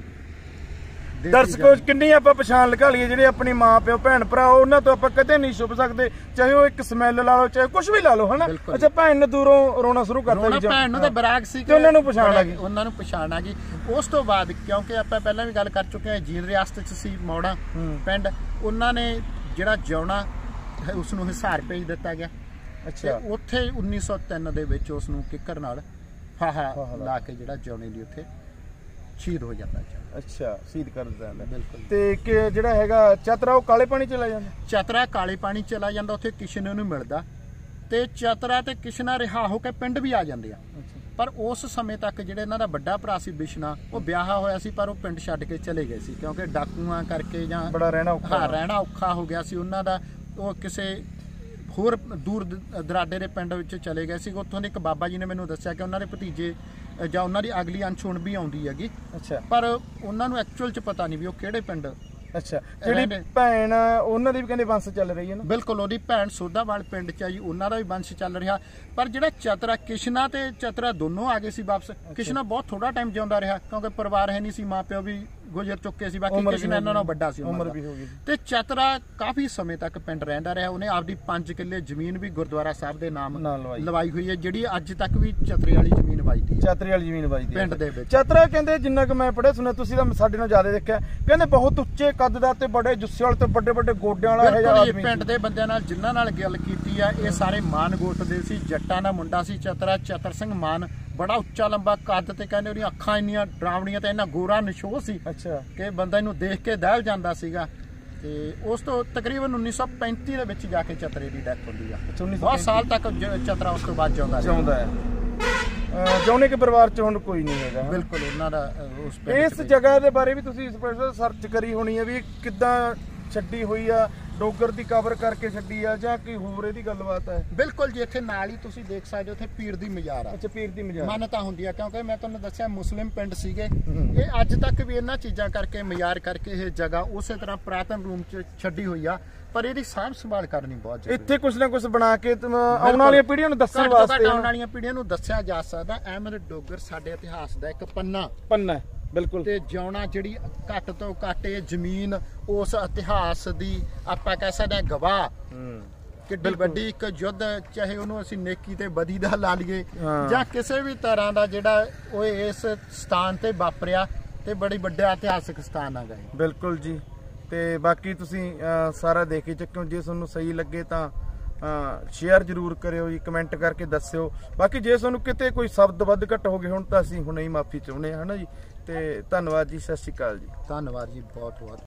Speaker 2: ਦਰਸ਼ਕੋ ਕਿੰਨੀ ਆਪਾਂ ਪਛਾਣ ਲਗਾ ਲਈਏ ਜਿਹੜੇ ਆਪਣੀ ਮਾਂ ਪਿਓ ਭੈਣ ਭਰਾ ਉਹਨਾਂ ਤੋਂ ਆਪਾਂ ਕਦੇ ਨਹੀਂ ਛੁਪ ਸਕਦੇ, ਚਾਹੇ ਉਹ ਇੱਕ ਸਮੈਲ ਲਾ ਲਓ ਚਾਹੇ ਕੁਝ ਵੀ ਲਾ ਲਓ ਹਨਾ। ਅੱਛਾ ਭੈਣ ਨੇ ਦੂਰੋਂ ਰੋਣਾ ਸ਼ੁਰੂ ਕਰਤਾ ਜੀ,
Speaker 3: ਭੈਣ ਨੂੰ ਤਾਂ ਵਿਰਾਗ ਸੀ
Speaker 2: ਤੇ ਉਹਨਾਂ ਨੂੰ ਪਛਾਣ ਆ ਗਈ।
Speaker 3: ਉਹਨਾਂ ਨੂੰ ਪਛਾਣ ਆ ਗਈ। ਉਸ ਤੋਂ ਬਾਅਦ ਕਿਉਂਕਿ ਆਪਾਂ ਪਹਿਲਾਂ ਵੀ ਗੱਲ ਕਰ ਚੁੱਕੇ ਹਾਂ, ਜੀਨ ਰਿਆਸਤ ਚ ਸੀ ਮੌੜਾ ਪਿੰਡ, ਉਹਨਾਂ ਨੇ ਜਿਹੜਾ ਜਿਉਣਾ ਉਸ ਨੂੰ ਹਿਸਾਰ ਭੇਜ ਦਿੱਤਾ ਗਿਆ। ਅੱਛਾ ਉੱਥੇ 1903 ਦੇ ਵਿੱਚ ਉਸ ਨੂੰ ਕਿੱਕਰ ਨਾਲ ਫਾਹਾ ਲਾ ਕੇ ਜਿਹੜਾ ਜਿਉਣੇ ਲਈ ਉੱਥੇ ਸ਼ਹੀਦ ਹੋ ਜਾਂਦਾ।
Speaker 2: ਅੱਛਾ ਸ਼ਹੀਦ ਕਰ ਦਿੱਤਾ ਜਾਂਦਾ।
Speaker 3: ਬਿਲਕੁਲ।
Speaker 2: ਤੇ ਕਿ ਜਿਹੜਾ ਹੈਗਾ ਚਤਰਾ ਉਹ ਕਾਲੇ ਪਾਣੀ ਚਲਾ ਜਾਂਦਾ।
Speaker 3: ਚਤਰਾ ਕਾਲੇ ਪਾਣੀ ਚਲਾ ਜਾਂਦਾ, ਉੱਥੇ ਕਿਸ਼ਨ ਨੂੰ ਮਿਲਦਾ ਤੇ ਚਤਰਾ ਤੇ ਕਿਸ਼ਨਾ ਰਿਹਾ ਹੋ ਕੇ ਪਿੰਡ ਵੀ ਆ ਜਾਂਦੇ ਆ। ਪਰ ਉਸ ਸਮੇਂ ਤੱਕ ਜਿਹੜੇ ਇਹਨਾਂ ਦਾ ਵੱਡਾ ਭਰਾ ਸੀ ਬਿਸ਼ਨਾ, ਉਹ ਵਿਆਹਾ ਹੋਇਆ ਸੀ ਪਰ ਉਹ ਪਿੰਡ ਛੱਡ ਕੇ ਚਲੇ ਗਏ ਸੀ ਕਿਉਂਕਿ ਡਾਕੂਆਂ ਕਰਕੇ ਜਾਂ
Speaker 2: ਬੜਾ ਰਹਿਣਾ
Speaker 3: ਔਖਾ ਹੋ ਗਿਆ ਸੀ ਉਹਨਾਂ ਦਾ। ਉਹ ਕਿਸੇ ਹੋਰ ਦੂਰ ਦਰਾਡੇ ਦੇ ਪਿੰਡ ਵਿੱਚ ਚਲੇ ਗਏ ਸੀ। ਉੱਥੋਂ ਦੇ ਇੱਕ ਬਾਬਾ ਜੀ ਨੇ ਮੈਨੂੰ ਦੱਸਿਆ ਕਿ ਉਹਨਾਂ ਦੇ ਭਤੀਜੇ ਜਾਂ ਉਹਨਾਂ ਦੀ ਅਗਲੀ ਅੰਸ਼ ਹੁਣ ਵੀ ਆਉਂਦੀ ਹੈਗੀ। ਅੱਛਾ ਪਰ ਉਹਨਾਂ ਨੂੰ ਐਕਚੁਅਲ ਚ ਪਤਾ ਨਹੀਂ ਵੀ ਉਹ ਕਿਹੜੇ ਪਿੰਡ।
Speaker 2: ਅੱਛਾ ਜਿਹੜੀ ਭੈਣ ਉਹਨਾਂ ਦੀ ਵੀ ਕਹਿੰਦੇ ਵੰਸ਼ ਚੱਲ ਰਹੀ ਹੈ ਨਾ।
Speaker 3: ਬਿਲਕੁਲ, ਉਹਦੀ ਭੈਣ ਸੋਧਾਵਾਲ ਪਿੰਡ ਚ ਆ ਜੀ, ਉਹਨਾਂ ਦਾ ਵੀ ਵੰਸ਼ ਚੱਲ ਰਿਹਾ। ਪਰ ਜਿਹੜਾ ਚਤਰਾ ਕਿਸ਼ਨਾ ਤੇ ਚਤਰਾ ਦੋਨੋਂ ਆ ਗਏ ਸੀ ਵਾਪਸ। ਕਿਸ਼ਨਾ ਬਹੁਤ ਥੋੜਾ ਟਾਈਮ ਜਿਉਂਦਾ ਰਿਹਾ ਕਿਉਂਕਿ ਪਰਿਵਾਰ ਹੈ ਨਹੀਂ ਸੀ, ਮਾਂ ਪਿਓ ਵੀ ਗੁਜ਼ਰ ਚੁੱਕੇ ਸੀ, ਬਾਕੀ ਕਿਸ਼ਨਾ ਇਹਨਾਂ ਨਾਲੋਂ ਵੱਡਾ ਸੀ, ਉਮਰ ਵੀ ਹੋ ਗਈ। ਤੇ ਚਤਰਾ ਕਾਫੀ ਸਮੇਂ ਤੱਕ ਪਿੰਡ ਰਹਿੰਦਾ ਰਿਹਾ। ਉਹਨੇ ਆਪਦੀ 5 ਕਿੱਲੇ ਜ਼ਮੀਨ ਵੀ ਗੁਰਦੁਆਰਾ ਸਾਹਿਬ ਦੇ ਨਾਮ ਲਵਾਈ ਹੋਈ ਹੈ, ਜਿਹੜੀ ਅੱਜ ਤੱਕ ਵੀ ਚਤਰੇ ਵਾਲੀ ਜ਼ਮੀਨ ਵਜਦੀ।
Speaker 2: ਚਤਰੇ ਵਾਲੀ ਜ਼ਮੀਨ ਵਜਦੀ
Speaker 3: ਪਿੰਡ ਦੇ ਵਿੱਚ।
Speaker 2: ਚਤਰਾ ਕਹਿੰਦੇ ਜਿੰਨਾ ਕਿ ਮੈਂ ਪੜ੍ਹਿਆ ਸੁਣਿਆ, ਤੁਸੀਂ ਤਾਂ ਸਾਡੇ ਨਾਲ ਜ਼ਿਆਦਾ ਦੇਖਿਆ, ਕਹਿੰਦੇ ਬਹੁਤ ਉੱਚੇ ਕੱਦ ਦਾ ਤੇ ਬੜੇ ਜੁੱਸੇ ਵਾਲੇ ਤੇ ਵੱਡੇ ਵੱਡੇ ਗੋਡਿਆਂ ਵਾਲਾ ਇਹ ਆਦਮੀ।
Speaker 3: ਪਿੰਡ ਦੇ ਬੰਦਿਆਂ ਨਾਲ ਜਿਨ੍ਹਾਂ ਨਾਲ ਗੱਲ ਕੀਤੀ ਆ, ਇਹ ਸਾਰੇ ਮਾਨ ਗੋਤ ਦੇ ਸੀ, ਜੱਟਾਂ ਦਾ ਮੁੰਡਾ ਸੀ ਚਤਰਾ। ਚਤਰ ਸਿੰਘ ਮਾਨ ਬੜਾ ਉੱਚਾ ਲੰਬਾ ਕੱਦ ਤੇ ਕਹਿੰਦੇ ਉਹਦੀਆਂ ਅੱਖਾਂ ਇੰਨੀਆਂ ਡਰਾਵਣੀਆਂ ਤੇ ਇੰਨਾ ਗੋਰਾ ਨਿਸ਼ੋਹ ਸੀ ਕਿ ਬੰਦਾ ਇਹਨੂੰ ਦੇਖ ਕੇ ਦਹਿਲ ਜਾਂਦਾ ਸੀਗਾ। ਤੇ ਉਸ ਤੋਂ ਤਕਰੀਬਨ 1935 ਦੇ ਵਿੱਚ ਜਾ ਕੇ ਚਤਰੇ ਦੀ ਡੈਥ ਹੁੰਦੀ ਆ। ਬਹੁਤ ਸਾਲ ਤੱਕ ਚਤਰਾ ਉਸ ਤੋਂ ਬਾਅਦ ਜਿਉਂਦਾ ਹੈ।
Speaker 2: ਜੌਨੇ ਕੇ ਪਰਿਵਾਰ ਚ ਹੁਣ ਕੋਈ ਨਹੀਂ ਹੈਗਾ।
Speaker 3: ਬਿਲਕੁਲ, ਉਹਨਾਂ ਦਾ
Speaker 2: ਇਸ ਜਗ੍ਹਾ ਦੇ ਬਾਰੇ ਵੀ ਤੁਸੀਂ ਸਪੈਸ਼ਲ ਸਰਚ ਕਰੀ ਹੋਣੀ ਹੈ ਵੀ ਕਿੱਦਾਂ ਛੱਡੀ ਹੋਈ ਆ, ਡੋਗਰ ਦੀ ਕਬਰ ਕਰਕੇ ਛੱਡੀ ਆ ਜਾਂ ਕੋਈ ਹੋਰ ਇਹਦੀ ਗੱਲਬਾਤ ਹੈ?
Speaker 3: ਬਿਲਕੁਲ ਜੀ, ਇੱਥੇ ਨਾਲ ਹੀ ਤੁਸੀਂ ਦੇਖ ਸਕਦੇ ਹੋ, ਉੱਥੇ ਪੀਰ ਦੀ ਮਜ਼ਾਰ ਆ।
Speaker 2: ਅੱਛਾ ਪੀਰ ਦੀ ਮਜ਼ਾਰ
Speaker 3: ਮਾਨਤਾ ਹੁੰਦੀ ਆ ਕਿਉਂਕਿ ਮੈਂ ਤੁਹਾਨੂੰ ਦੱਸਿਆ ਮੁਸਲਿਮ ਪਿੰਡ ਸੀਗੇ ਇਹ। ਅੱਜ ਤੱਕ ਵੀ ਇਹਨਾਂ ਚੀਜ਼ਾਂ ਕਰਕੇ ਮਜ਼ਾਰ ਕਰਕੇ ਇਹ ਜਗ੍ਹਾ ਉਸੇ ਤਰ੍ਹਾਂ ਪੁਰਾਤਨ ਰੂਪ ਚ ਛੱਡੀ ਹੋਈ ਆ, ਪਰ ਇਹਦੀ ਸਾਂਭ ਸੰਭਾਲ ਕਰਨੀ ਬਹੁਤ ਜ਼ਰੂਰੀ। ਇੱਥੇ
Speaker 2: ਕੁਝ ਨਾ ਕੁਝ ਬਣਾ ਕੇ ਆਉਣ ਵਾਲੀਆਂ ਪੀੜ੍ਹੀਆਂ ਨੂੰ ਦੱਸਣ ਵਾਸਤੇ,
Speaker 3: ਆਉਣ ਵਾਲੀਆਂ ਪੀੜ੍ਹੀਆਂ ਨੂੰ ਦੱਸਿਆ ਜਾ ਸਕਦਾ। ਅਹਿਮਦ ਡੋਗਰ ਸਾਡੇ ਇਤਿਹਾਸ ਦਾ ਇੱਕ ਪੰਨਾ ਬਿਲਕੁਲ। ਤੇ ਜਿਉਣਾ ਜਿਹੜੀ ਘੱਟ ਤੋਂ ਘੱਟ ਇਹ ਜ਼ਮੀਨ ਉਸ ਇਤਿਹਾਸ ਦੀ ਆਪਾਂ ਕਹਿ ਸਕਦੇ ਹਾਂ ਗਵਾਹ। ਕਿੱਡੀ ਵੱਡੀ ਇੱਕ ਯੁੱਧ, ਚਾਹੇ ਉਹਨੂੰ ਅਸੀਂ ਨੇਕੀ ਤੇ ਬਦੀ ਦਾ ਲਾ ਲਈਏ ਜਾਂ ਕਿਸੇ ਵੀ ਤਰ੍ਹਾਂ ਦਾ, ਜਿਹੜਾ ਉਹ ਇਸ ਸਥਾਨ ਤੇ ਵਾਪਰਿਆ ਤੇ ਬੜੀ ਵੱਡਾ ਇਤਿਹਾਸਕ ਸਥਾਨ ਆ ਗਿਆ।
Speaker 2: ਬਿਲਕੁਲ ਜੀ। ਤੇ ਬਾਕੀ ਤੁਸੀਂ ਸਾਰਾ ਦੇਖ ਕੇ ਚੱਕਿਓ, ਜੇ ਤੁਹਾਨੂੰ ਸਹੀ ਲੱਗੇ ਤਾਂ ਸ਼ੇਅਰ ਜ਼ਰੂਰ ਕਰਿਓ ਜੀ, ਕਮੈਂਟ ਕਰਕੇ ਦੱਸਿਓ। ਬਾਕੀ ਜੇ ਤੁਹਾਨੂੰ ਕਿਤੇ ਕੋਈ ਸ਼ਬਦ ਵੱਧ ਘੱਟ ਹੋ ਗਏ ਹੁਣ ਤਾਂ ਅਸੀਂ ਹੁਣੇ ਹੀ ਮਾਫੀ ਚਾਹੁੰਦੇ ਹਾਂ, ਹਨਾ ਜੀ। ਤੇ ਧੰਨਵਾਦ ਜੀ, ਸਤਿ ਸ਼੍ਰੀ ਅਕਾਲ ਜੀ।
Speaker 3: ਧੰਨਵਾਦ ਜੀ, ਬਹੁਤ ਬਹੁਤ।